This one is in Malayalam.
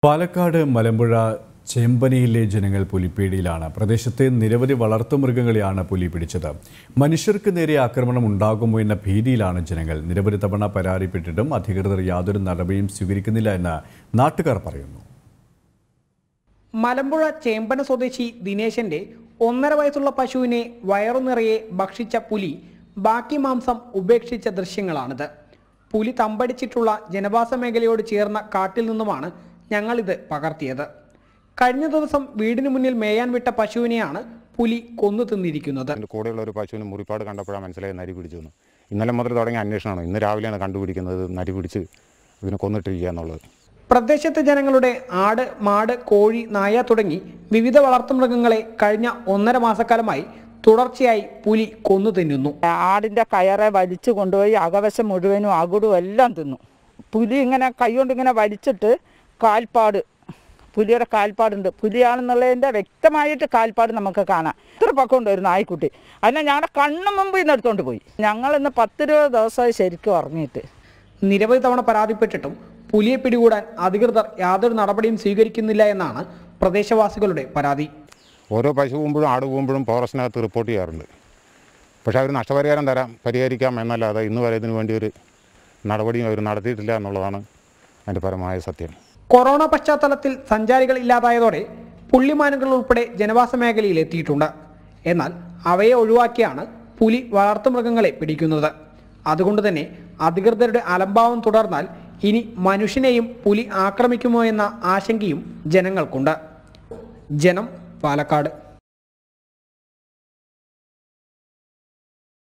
പാലക്കാട് മലമ്പുഴ ചേമ്പനിയിലെ ജനങ്ങൾ പുലിപ്പേടിയിലാണ്. പ്രദേശത്തെ നിരവധി വളർത്തുമൃഗങ്ങളെയാണ് പുലി പിടിച്ചത്. മനുഷ്യർക്ക് നേരെ ആക്രമണം ഉണ്ടാകുമോ എന്ന ഭീതിയിലാണ് ജനങ്ങൾ. നിരവധി തവണ പരാതിപ്പെട്ടിട്ടും അധികൃതർ യാതൊരു നടപടിയും സ്വീകരിക്കുന്നില്ല എന്ന് നാട്ടുകാർ പറയുന്നു. മലമ്പുഴ ചേമ്പന സ്വദേശി ദിനേശന്റെ 1.5 വയസ്സുള്ള പശുവിനെ വയറു നിറയെ ഭക്ഷിച്ച പുലി ബാക്കി മാംസം ഉപേക്ഷിച്ച ദൃശ്യങ്ങളാണിത്. പുലി തമ്പടിച്ചിട്ടുള്ള ജനവാസ മേഖലയോട് ചേർന്ന കാട്ടിൽ നിന്നുമാണ് ഞങ്ങളിത് പകർത്തിയത്. കഴിഞ്ഞ ദിവസം വീടിന് മുന്നിൽ മേയാൻ വിട്ട പശുവിനെയാണ് പുലി കൊന്നു തിന്നിരിക്കുന്നത്. കൂടെയുള്ള ഒരു പശുവിന് മുറിപ്പാട് കണ്ടപ്പോഴാണ് മനസ്സിലായി നരി പിടിച്ചു. ഇന്നലെ മുതൽ തുടങ്ങിയ അന്വേഷണമാണ്. ഇന്ന് രാവിലെയാണ് കണ്ടുപിടിക്കുന്നത് നരി പിടിച്ച് ഇതിനെ കൊന്നിട്ടിരിക്കുക എന്നുള്ളത്. പ്രദേശത്തെ ജനങ്ങളുടെ ആട്, മാട്, കോഴി, നായ തുടങ്ങി വിവിധ വളർത്തുമൃഗങ്ങളെ കഴിഞ്ഞ 1.5 മാസക്കാലമായി തുടർച്ചയായി പുലി കൊന്നു തിന്നുന്നു. ആടിൻ്റെ കയറെ വലിച്ചു കൊണ്ടുപോയി അകവശം മുഴുവനും അകുടും എല്ലാം തിന്നു. പുലി ഇങ്ങനെ കൈകൊണ്ട് ഇങ്ങനെ വലിച്ചിട്ട് കാൽപ്പാട്, പുലിയുടെ കാൽപ്പാടുണ്ട്. പുലിയാണെന്നുള്ളതിൻ്റെ വ്യക്തമായിട്ട് കാൽപ്പാട് നമുക്ക് കാണാം. ഇത്ര പക്കമുണ്ട് ഒരു നായ്ക്കുട്ടി. അതിനെ ഞങ്ങളുടെ കണ്ണു മുമ്പ് ഇന്ന് എടുത്തുകൊണ്ട് പോയി. ഞങ്ങളിന്ന് 10-20 ദിവസമായി ശരിക്കും ഉറങ്ങിയിട്ട്. നിരവധി തവണ പരാതിപ്പെട്ടിട്ടും പുലിയെ പിടികൂടാൻ അധികൃതർ യാതൊരു നടപടിയും സ്വീകരിക്കുന്നില്ല എന്നാണ് പ്രദേശവാസികളുടെ പരാതി. ഓരോ പശു പോകുമ്പോഴും ആട് പോകുമ്പോഴും ഫോറസ്റ്റിനകത്ത് റിപ്പോർട്ട് ചെയ്യാറുണ്ട്. പക്ഷേ അവർ നഷ്ടപരിഹാരം തരാം, പരിഹരിക്കാം എന്നല്ലാതെ ഇന്ന് വരെ ഇതിനു വേണ്ടി ഒരു നടപടിയും അവർ നടത്തിയിട്ടില്ല എന്നുള്ളതാണ് അതിൻ്റെ പരമായ സത്യം. കൊറോണ പശ്ചാത്തലത്തിൽ സഞ്ചാരികൾ ഇല്ലാതായതോടെ പുള്ളിമാനുകൾ ഉൾപ്പെടെ ജനവാസ മേഖലയിൽ എത്തിയിട്ടുണ്ട്. എന്നാൽ അവയെ ഒഴിവാക്കിയാണ് പുലി വളർത്തുമൃഗങ്ങളെ പിടിക്കുന്നത്. അതുകൊണ്ട് തന്നെ അധികൃതരുടെ അലംഭാവം തുടർന്നാൽ ഇനി മനുഷ്യനെയും പുലി ആക്രമിക്കുമോ എന്ന ആശങ്കയും ജനങ്ങൾക്കുണ്ട്. ജനം, പാലക്കാട്.